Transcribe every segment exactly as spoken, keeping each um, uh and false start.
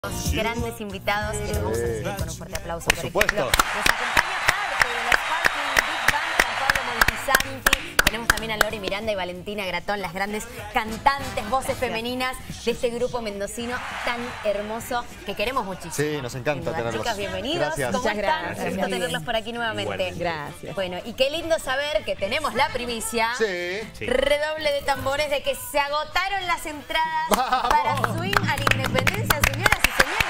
Los grandes invitados que los vamos a recibir con un fuerte aplauso. Por, por supuesto. ejemplo, nos acompaña parte de la Sparkling Big Band, Juan Pablo Montisanti. Tenemos también a Lori Miranda y Valentina Gratón, las grandes cantantes, voces femeninas de este grupo mendocino tan hermoso que queremos muchísimo. Sí, nos encanta tenerlos. Chicas, bienvenidos. Gracias. ¿Cómo Muchas están? gracias. Gusto tenerlos por aquí nuevamente. Igualmente. Gracias. Bueno, y qué lindo saber que tenemos la primicia. Sí. Sí. Redoble de tambores de que se agotaron las entradas ¡Vamos! para Swing a la Independencia, señoras y señores.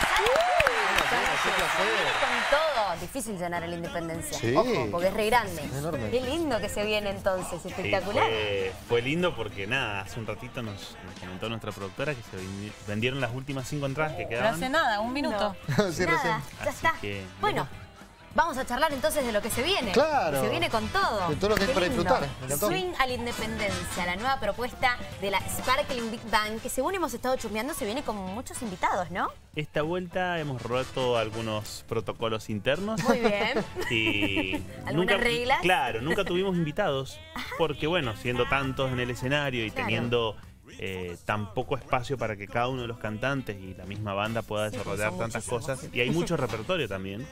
qué placer. Con todo, difícil llenar a la Independencia. Sí. Ojo, porque es re grande. Es enorme. Qué lindo que se viene entonces, Sí, espectacular. fue, fue lindo porque nada, hace un ratito nos, nos comentó nuestra productora que se vendi- vendieron las últimas cinco entradas que Pero quedaban. hace nada, un minuto. Sí, Nada, recién. ya Así está. que, Bueno, vamos a charlar entonces de lo que se viene. Claro. Que se viene con todo. De todo lo que hay Qué para lindo. disfrutar. Me encantó. Swing a la Independencia, la nueva propuesta de la Sparkling Big Band, que según hemos estado chusmeando se viene con muchos invitados, ¿no? Esta vuelta hemos roto algunos protocolos internos. Muy bien. Y ¿Algunas nunca, reglas? Claro, nunca tuvimos invitados. Porque bueno, siendo tantos en el escenario y Claro. teniendo eh, tan poco espacio para que cada uno de los cantantes y la misma banda pueda Sí, desarrollar son tantas muchísimos. cosas. Y hay mucho repertorio también.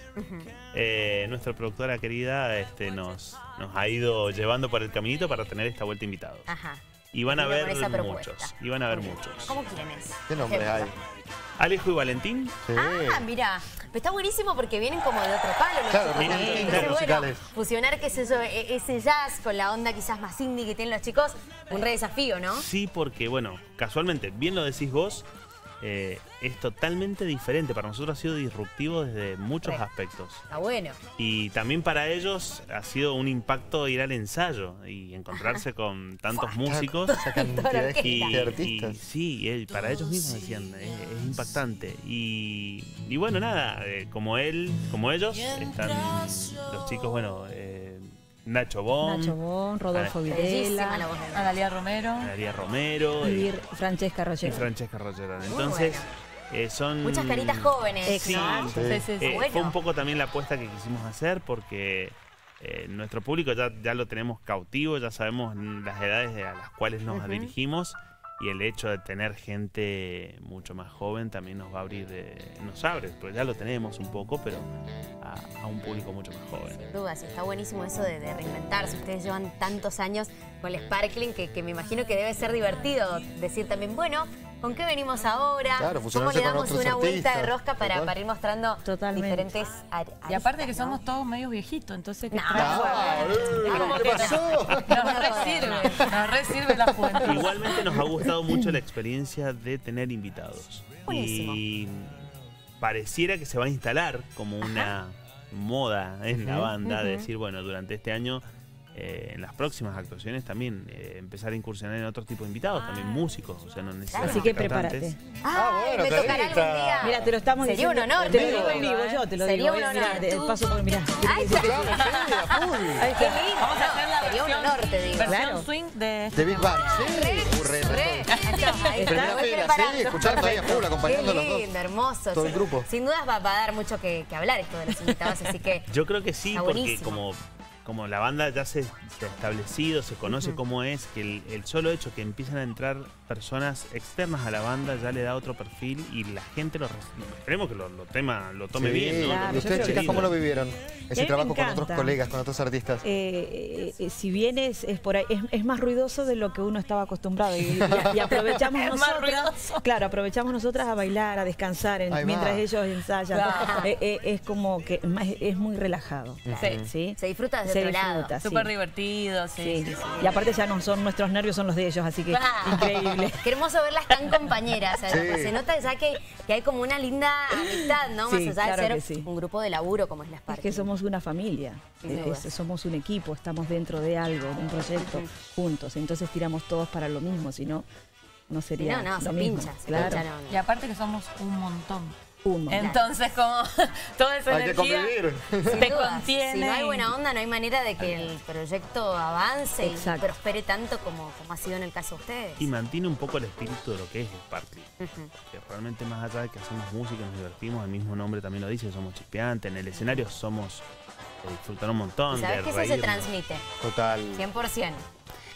Eh, nuestra productora querida este, nos, nos ha ido llevando por el caminito para tener esta vuelta invitados. Ajá. Y van a Vino ver con esa propuesta. muchos. Y van a ver Muy bien. muchos. ¿Cómo quiénes? ¿Qué nombres hay? Alejo y Valentín. Sí. Ah, mira, está buenísimo porque vienen como de otro palo los Claro, chicos. vienen también. distintos Entonces, musicales. bueno, fusionar, qué sé yo, e- ese jazz con la onda quizás más indie que tienen los chicos, un re desafío, ¿no? Sí, porque, bueno, casualmente, bien lo decís vos, eh, es totalmente diferente. Para nosotros ha sido disruptivo desde muchos Re. aspectos. Está bueno. Y también para ellos ha sido un impacto ir al ensayo y encontrarse con tantos músicos. Esa cantidad de, Y, de y artistas. sí, eh, para ellos mismos decían, es, es impactante. Y, y bueno, nada, eh, como él, como ellos, están los chicos, bueno, eh, Nacho Bon, Nacho Bon, Rodolfo Bellísima la Videla, voz de Analia Romero María Romero y y, Francesca y Roger. Francesca Rogerón. Muy Entonces, bueno. eh, son... Muchas caritas jóvenes, Sí, ¿no? sí. Sí, sí, sí. Eh, Bueno. Fue un poco también la apuesta que quisimos hacer porque eh, nuestro público ya, ya lo tenemos cautivo, ya sabemos las edades a las cuales nos Ujú. dirigimos y el hecho de tener gente mucho más joven también nos va a abrir, eh, nos abre, pues ya lo tenemos un poco, pero a, a un público mucho más joven. Sin dudas, está buenísimo eso de, de reinventarse. Ustedes llevan tantos años con el Sparkling que, que me imagino que debe ser divertido decir también, bueno, ¿con qué venimos ahora? Claro, ¿Cómo fusionarse le con damos otros una vuelta de artistas? rosca para, Total. para ir mostrando Totalmente. diferentes ar- Y aparte aristas, que ¿no? somos todos medios viejitos, entonces que No, Ah, bueno. eh, Ah, ¿Qué bueno. pasó? nos re sirve, nos re sirve la juventud. Igualmente nos ha gustado mucho la experiencia de tener invitados. Buenísimo. Y pareciera que se va a instalar como una moda en la Ujú. banda de Ujú. decir, bueno, durante este año, eh, en las próximas actuaciones también, eh, empezar a incursionar en otros tipos de invitados, también músicos, o sea, no necesariamente Así que cantantes. prepárate. Ah, Ay, bueno, me tocará Clarita. algún día. Mira, te lo estamos Sería un diciendo. honor. Te lo te digo en vivo, ¿eh? yo te lo Sería digo. un eh, honor. mirá, te paso por, mirá. Ay, está. Claro, sí, a full. Ahí Qué está. lindo. Vamos a hacer la Sería un versión- honor, te digo. Versión Claro. swing de... De Big Bang, sí. Re, Uh, re, re. re. Ahí está, ahí está. Primera Voy fila, preparando. sí, escuchando ahí a full, acompañando a los Qué dos. lindo, hermoso. Todo el Sí. grupo. Sin dudas va, va a dar mucho que, que hablar esto de los invitados, así que Yo creo que sí, Está porque buenísimo. como, como la banda ya se, se ha establecido, se conoce Ujú. cómo es, que el, el solo hecho que empiezan a entrar personas externas a la banda ya le da otro perfil y la gente lo recibe. Esperemos que lo, lo, tema, lo tome Sí. bien, ¿no? Claro, ¿Y yo ustedes, creo que chicas, sí. cómo lo vivieron? mí Ese me trabajo con otros encanta. colegas, con otros artistas. Eh, eh, si bien es, es por ahí, es, es más ruidoso de lo que uno estaba acostumbrado y, y- y aprovechamos Es más nosotras, ruidoso. claro, aprovechamos nosotras a bailar, a descansar en- Ahí va. mientras ellos ensayan. Claro. Eh, eh, es como que más- es muy relajado. Sí. ¿sí? se disfruta desde Se otro lado. disfruta, sí. Súper divertido, sí, Sí. sí, sí. Y aparte ya no son nuestros nervios, son los de ellos, así que Ah, increíble. Qué hermoso verlas tan compañeras. ¿sabes? Sí. Pues se nota ya que, que hay como una linda amistad, ¿no? Sí, Más allá claro de que ser sí. un grupo de laburo como es la Es Sparkling. que somos una familia, Sin es- dudas. es- somos un equipo, estamos dentro de algo, de un proyecto Ujú. juntos, entonces tiramos todos para lo mismo, si no, no Si sería no, no, lo se mismo. pincha, se Claro, pincha, no, no. Y aparte que somos un montón. un montón. Entonces, como toda esa Hay que energía convivir. Sin te dudas. contiene. Si no hay y- buena onda, no hay manera de que el proyecto avance Exacto. y prospere tanto como, como ha sido en el caso de ustedes. Y mantiene un poco el espíritu de lo que es Sparkling. Ujú. Que realmente más allá de que hacemos música, nos divertimos, el mismo nombre también lo dice, somos chispeantes, en el escenario somos de disfrutar un montón, Y de sabes que eso se reírnos. transmite, Total. cien por ciento.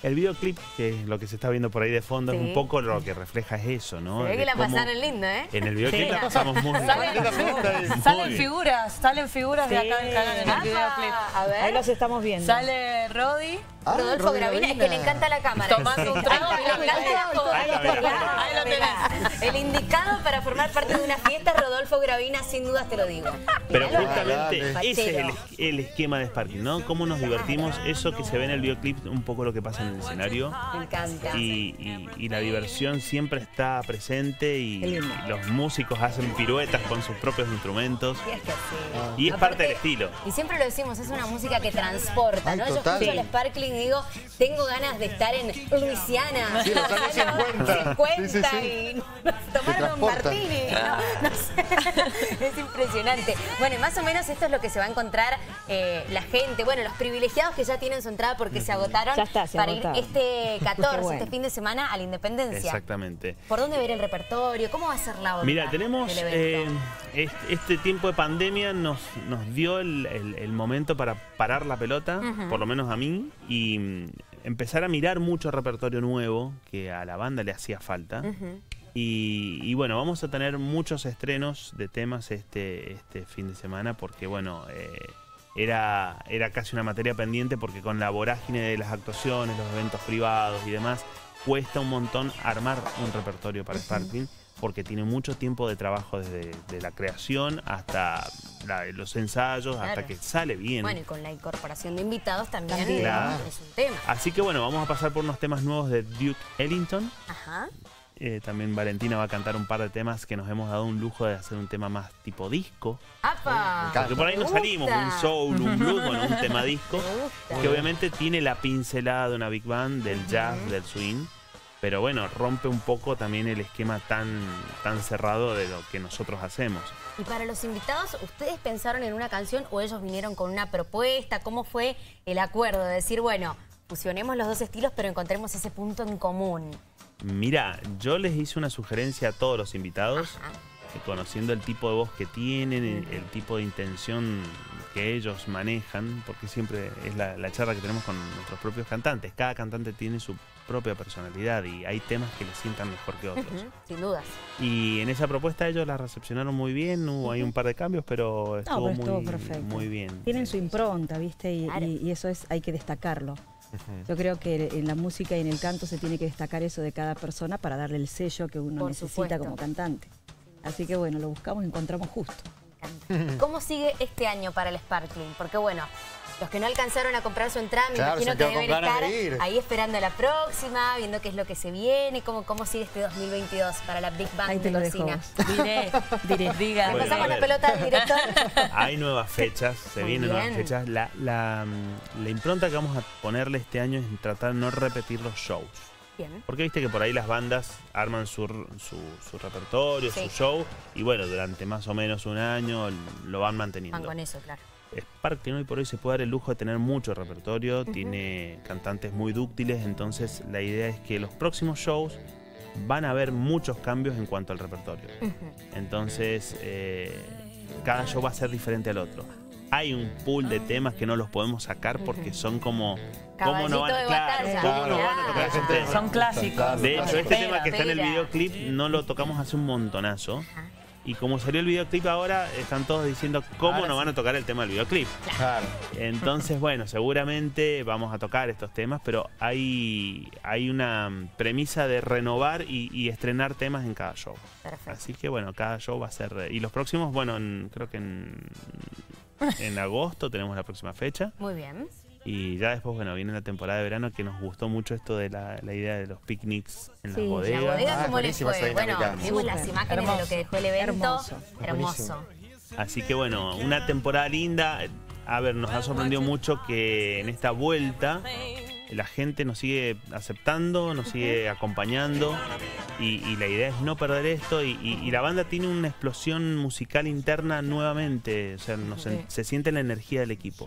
El videoclip, que es lo que se está viendo por ahí de fondo, Sí. es un poco lo que refleja es eso, ¿no? Se ve De que la cómo- pasaron lindo, ¿eh? En el videoclip Sí. la pasamos muy bien. Salen, Muy salen bien. figuras, salen figuras de acá del canal en el Ajá, videoclip. a ver. Ahí los estamos viendo. Sale Rodi Ah, Rodolfo Rodi Gravina, es que Gravina. le encanta la cámara. tomando un Ahí trago. está, le encanta la joda. Ahí está, mira. Ahí lo tenés. El indicado para formar parte de una fiesta es Rodolfo Gravina, sin dudas te lo digo. Pero Miralo. justamente Dale. ese es el, Fachero. el esquema de Sparking, ¿no? Cómo nos divertimos, eso que se ve en el videoclip, un poco lo que pasa en el escenario. Me encanta. Y, y- y la diversión siempre está presente y, Qué lindo. y los músicos hacen piruetas con sus propios instrumentos. Y es que sí. Y es Aparte, parte del estilo. Y siempre lo decimos, es una música que transporta, Ay, ¿no? Yo total. escucho Sí. el Sparkling y digo, tengo ganas de estar en Luisiana. Sí, los años cincuenta. cincuenta Sí, sí, sí. y tomarme un transporta. martini. No, no sé. Es impresionante. Bueno, y más o menos esto es lo que se va a encontrar eh, la gente. Bueno, los privilegiados que ya tienen su entrada porque se agotaron Ya está, se para agotaron. ir este catorce, Qué bueno. este fin de semana a la Independencia. Exactamente. ¿Por dónde ver el repertorio? ¿Cómo va a ser la onda Mira, tenemos del eh, evento? este, este tiempo de pandemia nos, nos dio el, el- el momento para parar la pelota, por lo menos a mí, y mm, empezar a mirar mucho repertorio nuevo que a la banda le hacía falta. Ujú. Y, y bueno, vamos a tener muchos estrenos de temas este, este fin de semana porque bueno, eh, era, era casi una materia pendiente porque con la vorágine de las actuaciones, los eventos privados y demás, cuesta un montón armar un repertorio para Sparkling porque tiene mucho tiempo de trabajo desde de la creación hasta la- los ensayos, hasta Claro. que sale bien. Bueno, y con la incorporación de invitados también, También. Claro. es un tema. Así que bueno, vamos a pasar por unos temas nuevos de Duke Ellington. Ajá. Eh, también Valentina va a cantar un par de temas que nos hemos dado un lujo de hacer un tema más tipo disco. ¡Apa! Porque por ahí Me nos salimos, gusta. un soul, un blues, bueno, un tema disco. Me gusta. Que obviamente tiene la pincelada de una big band, del jazz, del swing. Pero bueno, rompe un poco también el esquema tan, tan cerrado de lo que nosotros hacemos. Y para los invitados, ¿ustedes pensaron en una canción o ellos vinieron con una propuesta? ¿Cómo fue el acuerdo de decir, bueno, fusionemos los dos estilos pero encontremos ese punto en común? Mira, yo les hice una sugerencia a todos los invitados, Ajá. que conociendo el tipo de voz que tienen, el, el tipo de intención que ellos manejan, porque siempre es la, la charla que tenemos con nuestros propios cantantes. Cada cantante tiene su propia personalidad y hay temas que les sientan mejor que otros. Ujú, sin dudas. Y en esa propuesta ellos la recepcionaron muy bien, hubo ahí un par de cambios, pero estuvo, No, pero estuvo muy, perfecto. muy bien. Tienen su impronta, ¿viste? Y, Claro. y- y eso es, hay que destacarlo. Yo creo que en la música y en el canto se tiene que destacar eso de cada persona para darle el sello que uno Por necesita supuesto. como cantante. Así que bueno, lo buscamos y encontramos justo. Me encanta. ¿Cómo sigue este año para el Sparkling? Porque bueno, los que no alcanzaron a comprar su entrada, me Claro, imagino se que quedó con deben ganas estar de ir. ahí esperando la próxima, viendo qué es lo que se viene, cómo, cómo sigue este dos mil veintidós para la Big Bang Ahí te lo dejo mendocina. vos. Diré, diré, diga. Le Bueno, pasamos a la ver. pelota al director. Hay nuevas fechas, se Muy vienen nuevas bien. fechas. La, la, la impronta que vamos a ponerle este año es tratar de no repetir los shows. Bien. Porque viste que por ahí las bandas arman su, su, su repertorio, Sí. su show, y bueno, durante más o menos un año lo van manteniendo. Van con eso, claro. Sparkling hoy por hoy se puede dar el lujo de tener mucho repertorio, tiene cantantes muy dúctiles, entonces la idea es que los próximos shows van a haber muchos cambios en cuanto al repertorio. Entonces, eh, cada show va a ser diferente al otro. Hay un pool de temas que no los podemos sacar porque son como... ¿Cómo no van, Caballito de claro, batalla. ¿cómo no van a Claro. tocar esos temas? Son clásicos. De hecho, este Espera, tema que está en el espera. videoclip no lo tocamos hace un montonazo. Ajá. Y como salió el videoclip ahora, están todos diciendo cómo Ahora no sí. van a tocar el tema del videoclip. Claro. Entonces, bueno, seguramente vamos a tocar estos temas, pero hay, hay una premisa de renovar y, y estrenar temas en cada show. Perfecto. Así que, bueno, cada show va a ser... Y los próximos, bueno, en- creo que en, en agosto tenemos la próxima fecha. Muy bien. Y ya después, bueno, viene la temporada de verano que nos gustó mucho esto de la, la idea de los picnics en Sí, las la bodegas. La bodega, Ah, ¿cómo le buenísima fue? esa Bueno, dinámica. vimos las Súper. imágenes de lo que dejó el evento. Hermoso. Hermoso. Así que bueno, una temporada linda. A ver, nos ha sorprendido mucho que en esta vuelta la gente nos sigue aceptando, nos sigue acompañando y, y la idea es no perder esto y, y- y la banda tiene una explosión musical interna nuevamente, o sea, nos- Sí. se siente la energía del equipo.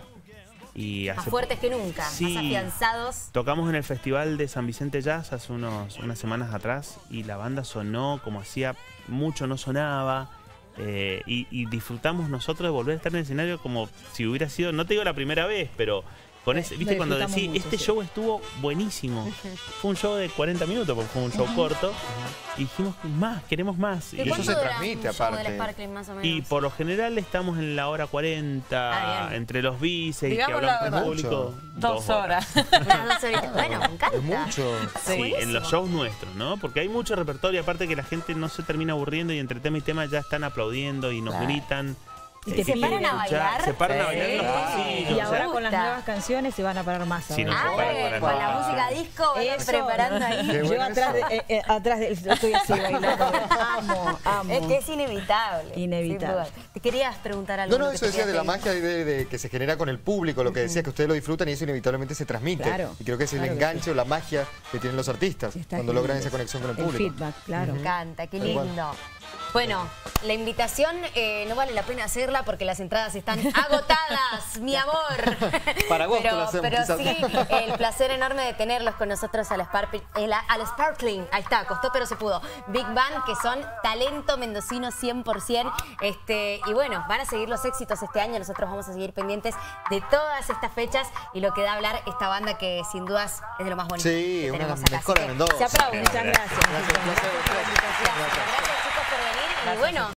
Y Más hace- fuertes que nunca, Sí. más afianzados. Tocamos en el Festival de San Vicente Jazz hace unos, unas semanas atrás y la banda sonó como hacía mucho no sonaba. eh, y, y disfrutamos nosotros de volver a estar en el escenario como si hubiera sido, no te digo la primera vez, pero Con ese, ¿viste Lo cuando disfrutamos decís, mucho, este sí. show estuvo buenísimo? Fue un show de cuarenta minutos, porque fue un show corto. Y dijimos, más, queremos más. ¿De Y, eso cuánto se dura transmite, un show aparte. del Sparkling, más o menos? y por lo general estamos en la hora cuarenta, Ah, bien. entre los bices y que Digamos hablamos la con el verdad. público. Dos horas. Unas dos horitas. Bueno, me encanta. Es mucho. Sí, en los shows nuestros, ¿no? Porque hay mucho repertorio, aparte que la gente no se termina aburriendo y entre tema y tema ya están aplaudiendo y nos Claro. gritan. Y te Eh, ¿Se piden paran a escuchar, bailar? Se paran a bailar en los Sí. pasillos. Y o sea, ahora con las gusta. nuevas canciones se van a parar más. Sí, no ahora. se Ah, paran bueno, para con la nada. música disco van Eso, preparando ¿no? ahí. Qué Yo bueno atrás, de, eso. eh, eh, atrás de, yo estoy así bailando. Amo, amo. Es que es inevitable. Inevitable. sin duda. Te querías preguntar algo. No, no, que eso te decía de quería la pedir. magia de, de que se genera con el público, lo que decía que ustedes lo disfrutan y eso inevitablemente se transmite. Claro, y creo que es el claro que enganche sí. o la magia que tienen los artistas Sí, está cuando genial logran esa eso. conexión con el El público. feedback, claro. Me encanta, qué Tal cual. lindo. Bueno, la invitación eh, no vale la pena hacerla porque las entradas están agotadas, mi amor. Para agosto pero, lo hacemos, pero quizás. sí, el placer enorme de tenerlos con nosotros al, Sparp- el- al Sparkling. Ahí está, costó pero se pudo. Big Band, que son talento mendocino cien por ciento. Este, y bueno, van a seguir los éxitos este año. Nosotros vamos a seguir pendientes de todas estas fechas y lo que da a hablar esta banda que sin dudas es de lo más bonito. Sí, que una de tenemos las acá. mejores Así de que Mendoza. Se aplaude. Muchas gracias. Gracias, un placer. Gracias, chicos, por venir. Y bueno,